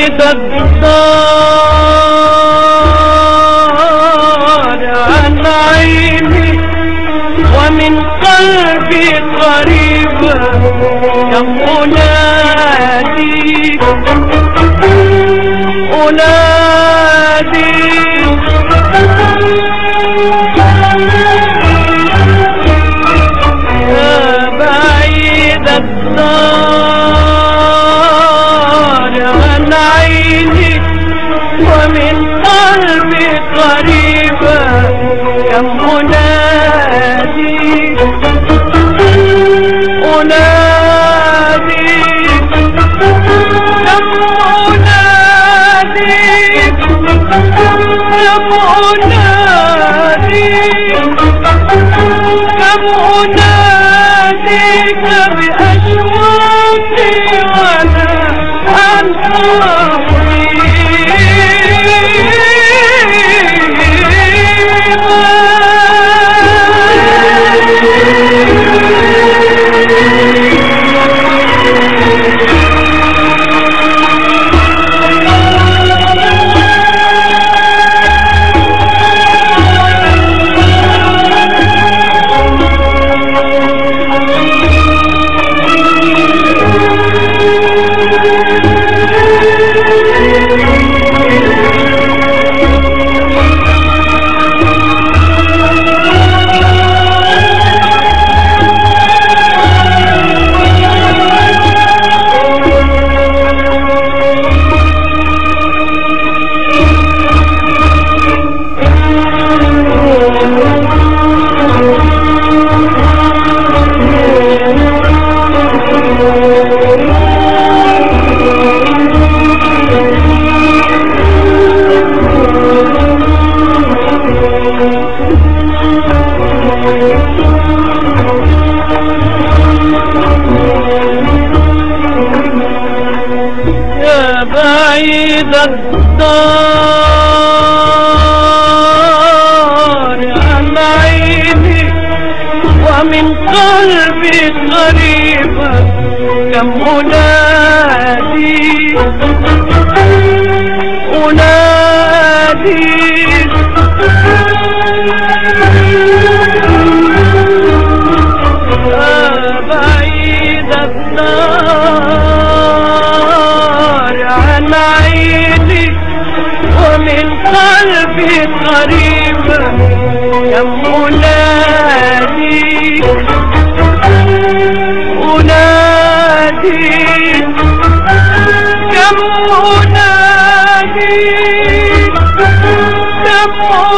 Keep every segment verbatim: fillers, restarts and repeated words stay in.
بعيد الدار عن عيني ومن قلبي قريبة يا أناديك أناديك يا بعيد الدار عن عيني ومن قلبي قريبة يا أناديك أناديك كم أناديك كم أناديك كم أناديك بأشواقي وأنا أنتظرك بعيد الدار عن عيني ومن قلبي قريبة كم أناديك أناديك بعيد الدار عن عيني ومن قلبي قريبة كم أناديك أناديك كم أناديك كم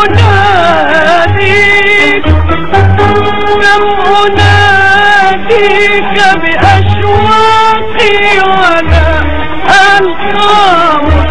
أناديك كم أناديك بأشواقي وأنا ألقاك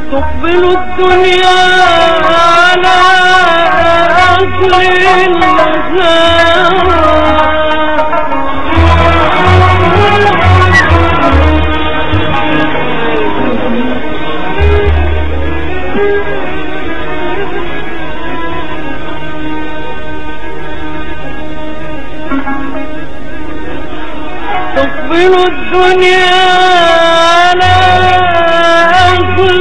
تقبل الدنيا على أصل تقبل الدنيا على أصل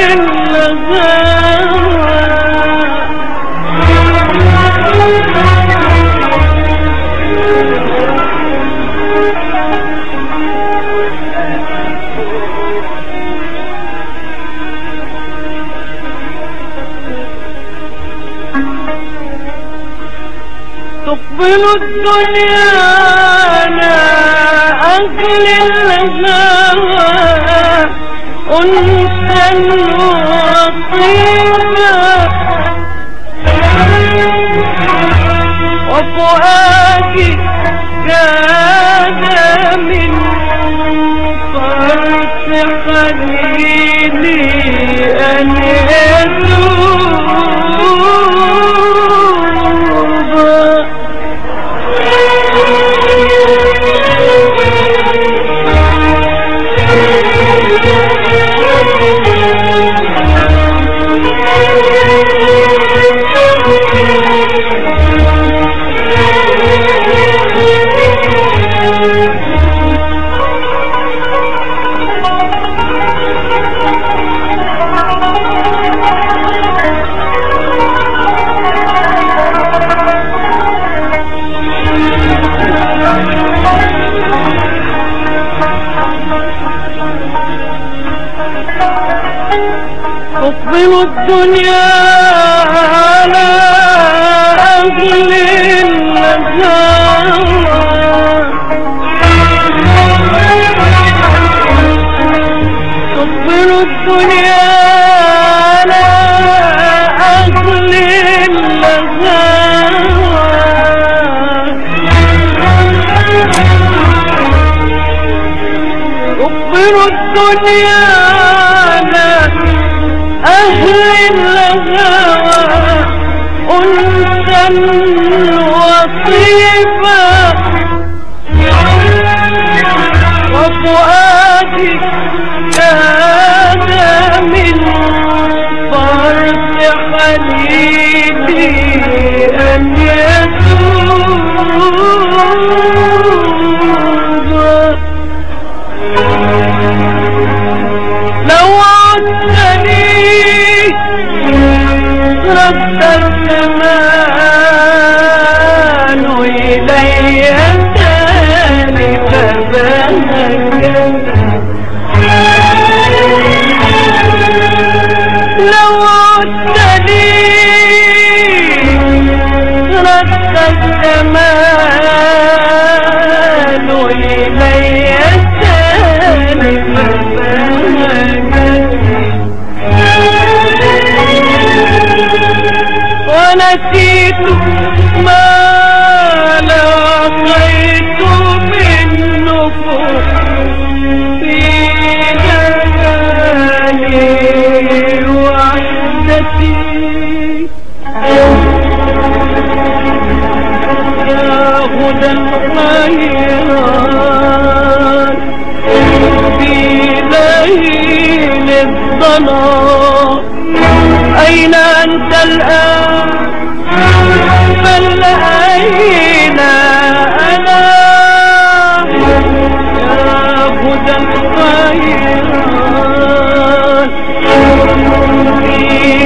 تقبل الدنيا على أصل الهوى أنسا وطيبا وفؤادي كاد من فرط خليلي أن يذوب تقبل الدنيا على أهل الهوى تقبل الدنيا على أهل الهوى تقبل الدنيا أهل الهوى أنسا وطيبا وفؤادي كاد من فرط خليلي أن يذوب لو رد الزمان إلي تاني فبهجا لو عدتني رد الزمان إلي تاني فبهجا ونسيت ما لقيت من نفوس في جمالي وحدتي يا هدى الخيرات في ليل الظلام أين أنت الآن بل أين أنا يا هدى الخيرات في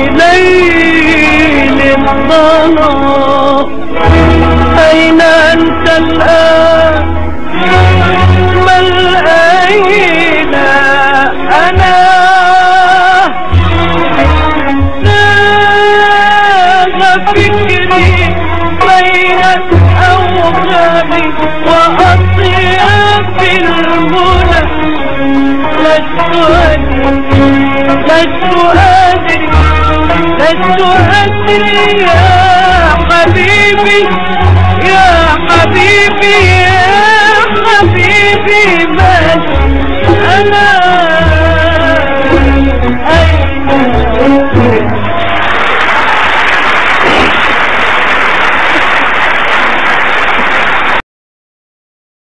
ليل الظلام أين أنت الآن بل أين أنا فكري بين الأوهام وأطياف المنى لست أدري لست أدري لست أدري يا حبيبي